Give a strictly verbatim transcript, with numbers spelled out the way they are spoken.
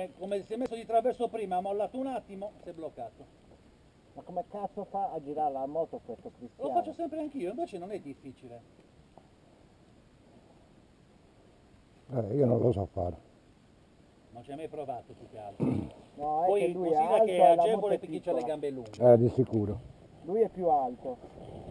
come, come si è messo di traverso prima, ha mollato un attimo, si è bloccato. Ma come cazzo fa a girare la moto questo Lo Cristiano? faccio sempre anch'io, invece non è difficile. Eh, io non lo so fare. Non ci hai mai provato più che altro. No, è Poi che lui è considera alto che e è la moto agevole è per chi ha le piccola. gambe lunghe. Eh, di sicuro. Lui è più alto.